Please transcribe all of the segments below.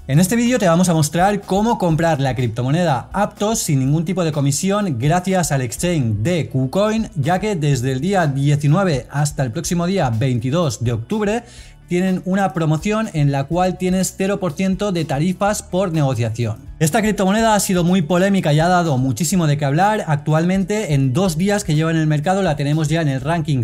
En este vídeo te vamos a mostrar cómo comprar la criptomoneda Aptos sin ningún tipo de comisión gracias al exchange de KuCoin, ya que desde el día 19 hasta el próximo día 22 de octubre tienen una promoción en la cual tienes 0% de tarifas por negociación. Esta criptomoneda ha sido muy polémica y ha dado muchísimo de qué hablar. Actualmente, en 2 días que lleva en el mercado, la tenemos ya en el ranking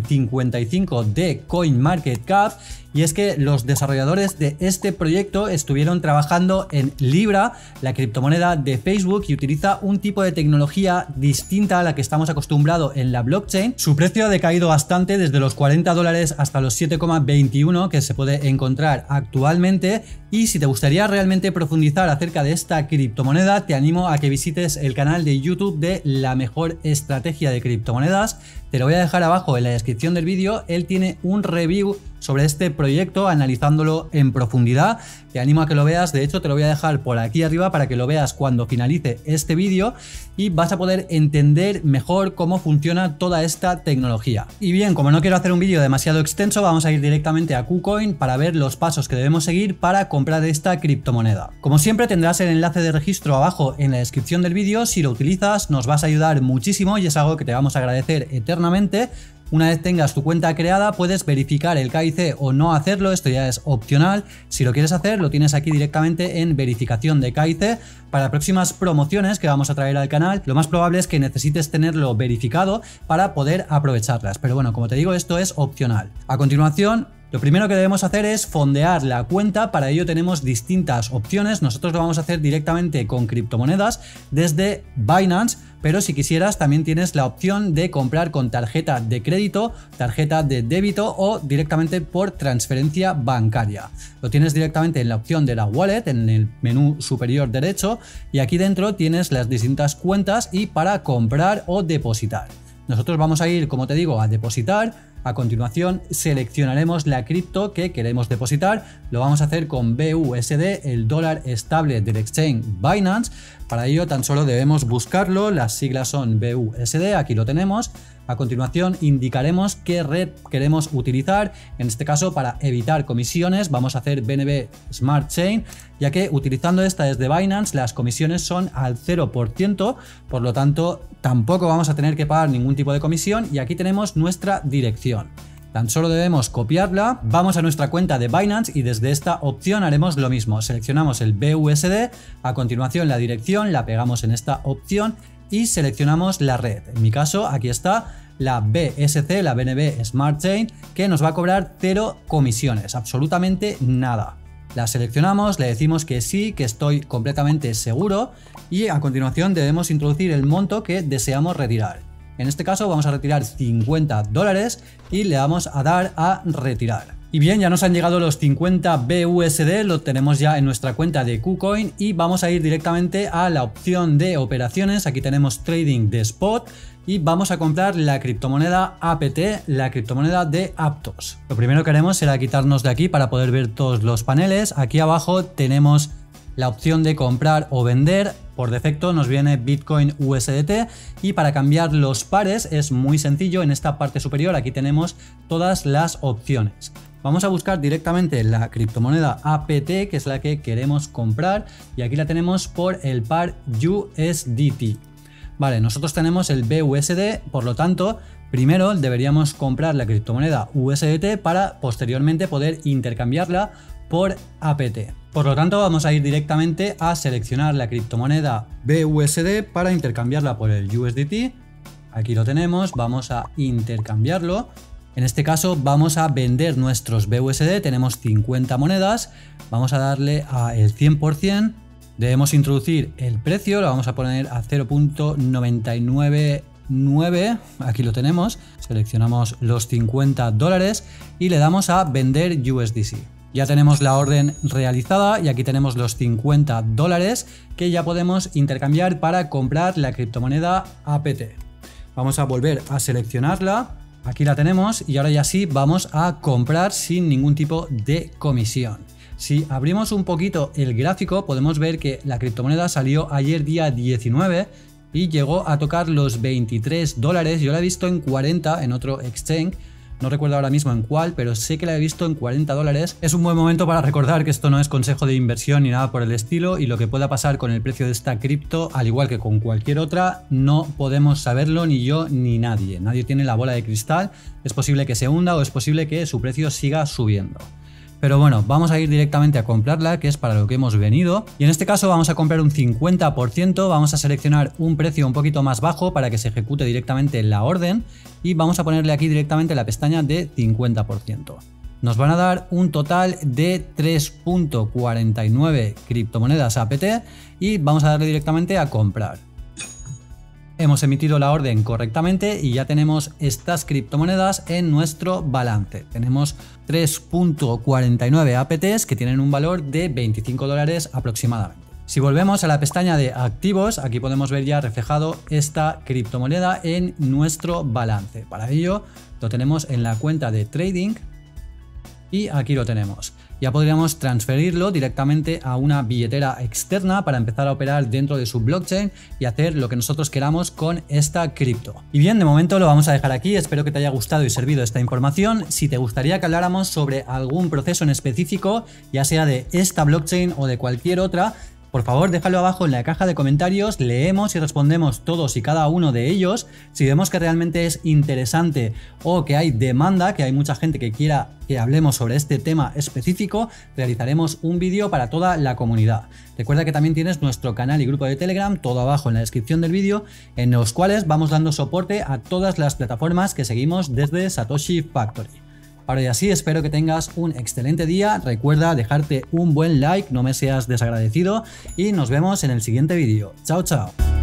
55 de CoinMarketCap. Y es que los desarrolladores de este proyecto estuvieron trabajando en Libra, la criptomoneda de Facebook, y utiliza un tipo de tecnología distinta a la que estamos acostumbrados en la blockchain. Su precio ha decaído bastante, desde los $40 hasta los 7,21 que se puede encontrar actualmente. Y si te gustaría realmente profundizar acerca de esta criptomoneda, te animo a que visites el canal de YouTube de La Mejor Estrategia de Criptomonedas. Te lo voy a dejar abajo en la descripción del vídeo. Él tiene un review sobre este proyecto analizándolo en profundidad. Te animo a que lo veas. De hecho, te lo voy a dejar por aquí arriba para que lo veas cuando finalice este vídeo y vas a poder entender mejor cómo funciona toda esta tecnología. Y bien, como no quiero hacer un vídeo demasiado extenso, vamos a ir directamente a KuCoin para ver los pasos que debemos seguir para comprar esta criptomoneda. Como siempre, tendrás el enlace de registro abajo en la descripción del vídeo. Si lo utilizas, nos vas a ayudar muchísimo y es algo que te vamos a agradecer eternamente. Una vez tengas tu cuenta creada, puedes verificar el KIC o no hacerlo, esto ya es opcional. Si lo quieres hacer, lo tienes aquí directamente en verificación de KIC. Para próximas promociones que vamos a traer al canal, lo más probable es que necesites tenerlo verificado para poder aprovecharlas. Pero bueno, como te digo, esto es opcional. A continuación, lo primero que debemos hacer es fondear la cuenta. Para ello tenemos distintas opciones. Nosotros lo vamos a hacer directamente con criptomonedas desde Binance, pero si quisieras también tienes la opción de comprar con tarjeta de crédito, tarjeta de débito o directamente por transferencia bancaria. Lo tienes directamente en la opción de la wallet, en el menú superior derecho, y aquí dentro tienes las distintas cuentas y para comprar o depositar. Nosotros vamos a ir, como te digo, a depositar. A continuación seleccionaremos la cripto que queremos depositar. Lo vamos a hacer con BUSD, el dólar estable del exchange Binance. Para ello tan solo debemos buscarlo, las siglas son BUSD, aquí lo tenemos. A continuación indicaremos qué red queremos utilizar. En este caso, para evitar comisiones, vamos a hacer BNB Smart Chain, ya que utilizando esta desde Binance las comisiones son al 0%, por lo tanto tampoco vamos a tener que pagar ningún tipo de comisión. Y aquí tenemos nuestra dirección. Tan solo debemos copiarla, vamos a nuestra cuenta de Binance y desde esta opción haremos lo mismo. Seleccionamos el BUSD, a continuación la dirección, la pegamos en esta opción y seleccionamos la red. En mi caso, aquí está la BSC, la BNB Smart Chain, que nos va a cobrar 0 comisiones, absolutamente nada. La seleccionamos, le decimos que sí, que estoy completamente seguro y a continuación debemos introducir el monto que deseamos retirar. En este caso vamos a retirar $50 y le vamos a dar a retirar. Y bien, ya nos han llegado los 50 BUSD, lo tenemos ya en nuestra cuenta de KuCoin y vamos a ir directamente a la opción de operaciones. Aquí tenemos Trading de Spot y vamos a comprar la criptomoneda APT, la criptomoneda de Aptos. Lo primero que haremos será quitarnos de aquí para poder ver todos los paneles. Aquí abajo tenemos la opción de comprar o vender. Por defecto nos viene Bitcoin USDT y para cambiar los pares es muy sencillo. En esta parte superior aquí tenemos todas las opciones. Vamos a buscar directamente la criptomoneda APT, que es la que queremos comprar, y aquí la tenemos por el par USDT. Vale, nosotros tenemos el BUSD, por lo tanto, primero deberíamos comprar la criptomoneda USDT para posteriormente poder intercambiarla por APT. Por lo tanto, vamos a ir directamente a seleccionar la criptomoneda BUSD para intercambiarla por el USDT. Aquí lo tenemos, vamos a intercambiarlo. En este caso vamos a vender nuestros BUSD, tenemos 50 monedas, vamos a darle a el 100%, debemos introducir el precio, lo vamos a poner a 0.999, aquí lo tenemos, seleccionamos los $50 y le damos a vender USDC. Ya tenemos la orden realizada y aquí tenemos los $50 que ya podemos intercambiar para comprar la criptomoneda APT. Vamos a volver a seleccionarla. Aquí la tenemos y ahora ya sí vamos a comprar sin ningún tipo de comisión. Si abrimos un poquito el gráfico podemos ver que la criptomoneda salió ayer día 19 y llegó a tocar los $23. Yo la he visto en 40 en otro exchange. No recuerdo ahora mismo en cuál, pero sé que la he visto en $40. Es un buen momento para recordar que esto no es consejo de inversión ni nada por el estilo, y lo que pueda pasar con el precio de esta cripto, al igual que con cualquier otra, no podemos saberlo ni yo ni nadie. Nadie tiene la bola de cristal. Es posible que se hunda o es posible que su precio siga subiendo. Pero bueno, vamos a ir directamente a comprarla, que es para lo que hemos venido. Y en este caso vamos a comprar un 50%, vamos a seleccionar un precio un poquito más bajo para que se ejecute directamente la orden. Y vamos a ponerle aquí directamente la pestaña de 50%. Nos van a dar un total de 3.49 criptomonedas APT y vamos a darle directamente a comprar. Hemos emitido la orden correctamente y ya tenemos estas criptomonedas en nuestro balance. Tenemos 3.49 APTs que tienen un valor de $25 aproximadamente. Si volvemos a la pestaña de activos, aquí podemos ver ya reflejado esta criptomoneda en nuestro balance. Para ello lo tenemos en la cuenta de trading y aquí lo tenemos. Ya podríamos transferirlo directamente a una billetera externa para empezar a operar dentro de su blockchain y hacer lo que nosotros queramos con esta cripto. Y bien, de momento lo vamos a dejar aquí. Espero que te haya gustado y servido esta información. Si te gustaría que habláramos sobre algún proceso en específico, ya sea de esta blockchain o de cualquier otra, por favor déjalo abajo en la caja de comentarios, leemos y respondemos todos y cada uno de ellos. Si vemos que realmente es interesante o que hay demanda, que hay mucha gente que quiera que hablemos sobre este tema específico, realizaremos un vídeo para toda la comunidad. Recuerda que también tienes nuestro canal y grupo de Telegram, todo abajo en la descripción del vídeo, en los cuales vamos dando soporte a todas las plataformas que seguimos desde Satoshi Factory. Ahora y así, espero que tengas un excelente día. Recuerda dejarte un buen like, no me seas desagradecido, y nos vemos en el siguiente vídeo. Chao, chao.